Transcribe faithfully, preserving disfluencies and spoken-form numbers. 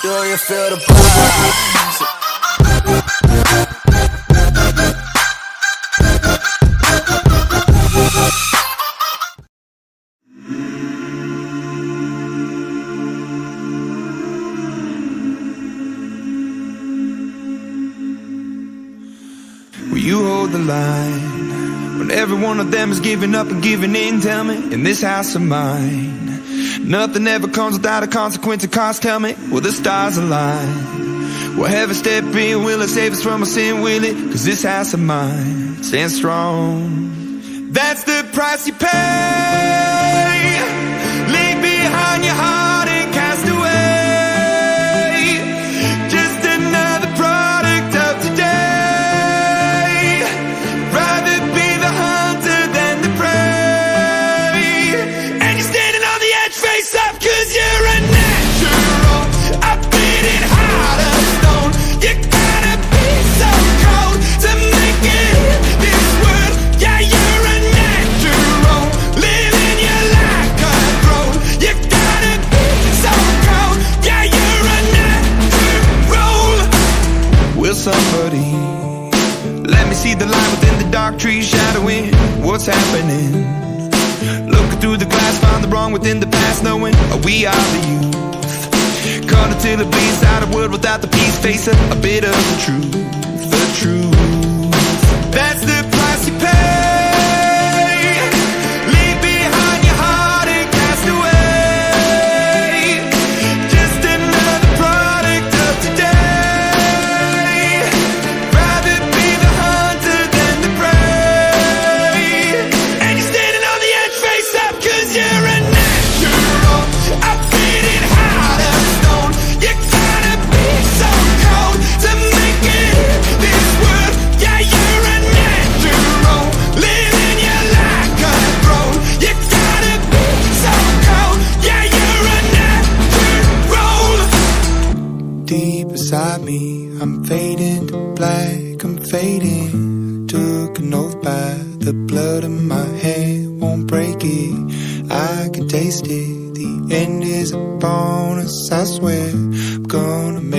Do you feel the vibes? Will you hold the line when every one of them is giving up and giving in? Tell me, in this house of mine, nothing ever comes without a consequence of cost. Tell me, will the stars align? Will heaven step in? Will it save us from our sin? Will it? Cause this house of mine stands strong. That's the price you pay. Leave behind your heart and cast away. Just another product of today. Rather be the hunter than the prey. And you're standing on the edge, face up, cause you're a natural. I've been in heart of stone. You gotta be so cold to make it in this world. Yeah, you're a natural, living your life cutthroat. You gotta be so cold. Yeah, you're a natural. Will somebody let me see the line within the dark trees shadowing what's happening? Looking through the glass, find the wrong within the past, knowing we are the youth. Caught until it bleeds out, a world without the peace. Face a, a bit of the truth, the truth. That's the price you pay. Leave behind your heart and cast away. Just another product of today. Rather be the hunter than the prey. And you're standing on the edge, face up, cause you're a natural. I've been in heart of stone. You gotta be so cold to make it in this world. Yeah, you're a natural, living your life cutthroat. You gotta be so cold. Yeah, you're a natural. Deep inside me, I'm fading to black, I'm fading. Took an oath by the blood in my hand, won't break it. I can taste it. The end is a bonus, I swear. I'm gonna